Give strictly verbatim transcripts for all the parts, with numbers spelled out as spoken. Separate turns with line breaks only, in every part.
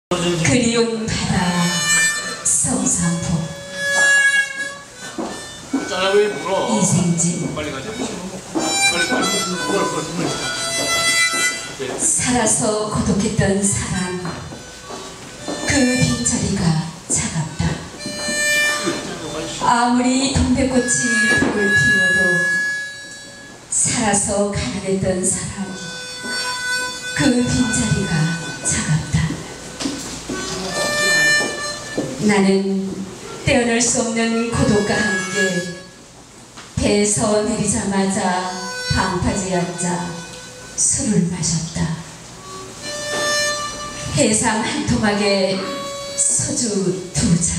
그리운 바다 성산포 이생진 살아서 고독했던 사람 그 빈자리가 차갑다. 아무리 동백꽃이 붉을 피워도 살아서 가난했던 사람 그 빈자리가 차갑다. 나는 떼어낼 수 없는 고독과 함께 배에서 내리자마자 방파제에 앉아 술을 마셨다. 해상 한 토막에 소주 두 잔.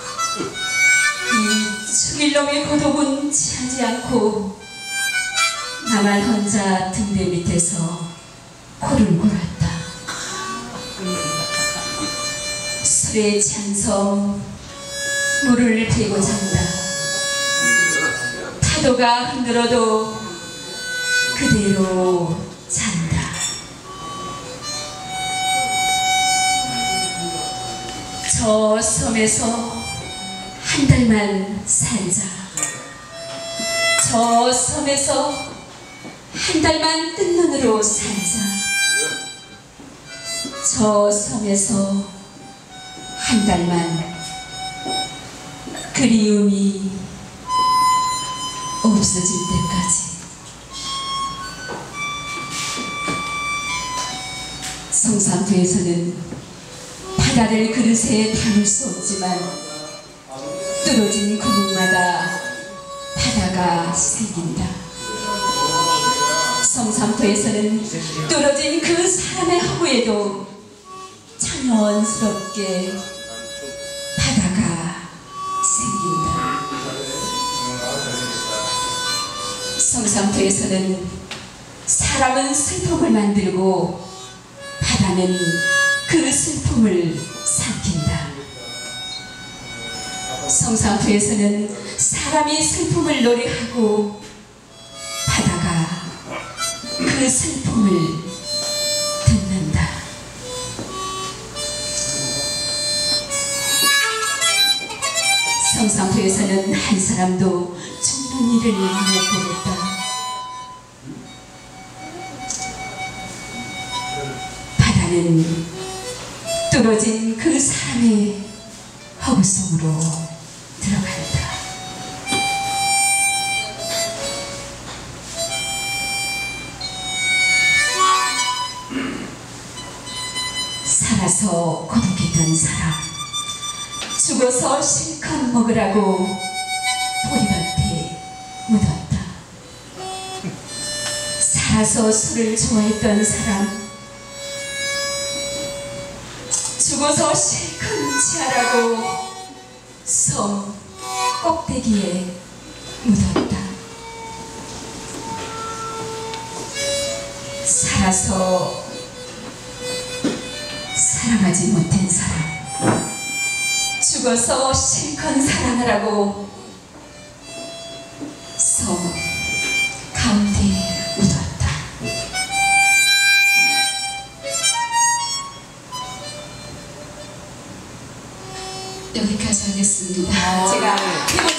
이 죽일 놈의 고독은 취하지 않고 나만 혼자 등대 밑에서 코를 골았다. 술에 취한 물을 베고 잔다. 파도가 흔들어도 그대로 잔다. 저 섬에서 한 달만 살자. 저 섬에서 한 달만 뜬 눈으로 살자. 저 섬에서 한 달만 그리움이 없어질 때까지. 성산포에서는 바다를 그릇에 담을 수 없지만 뚫어진 구멍마다 바다가 생긴다. 성산포에서는 뚫어진 그 사람의 허구에도 천연스럽게 바다가 생긴다. 성산포에서는 사람은 슬픔을 만들고 바다는 그 슬픔을 삼킨다. 성산포에서는 사람이 슬픔을 노래하고 바다가 그 슬픔을 듣는다. 성산포에서는 한 사람도 죽는 일을 못 보겠다. 바다는 뚫어진 그 사람의 허구 속으로 들어간다. 살아서 고독했던 사람, 죽어서 실컷 먹으라고 보리밭에 묻었다. 살아서 술을 좋아했던 사람, 죽어서 실컷 취하라고 섬 꼭대기에 묻었다. 살아서 사랑하지 못한 사람, 죽어서 실컷 사랑하라고 섬 가운데에 묻었다. 여기까지 하겠습니다. 제가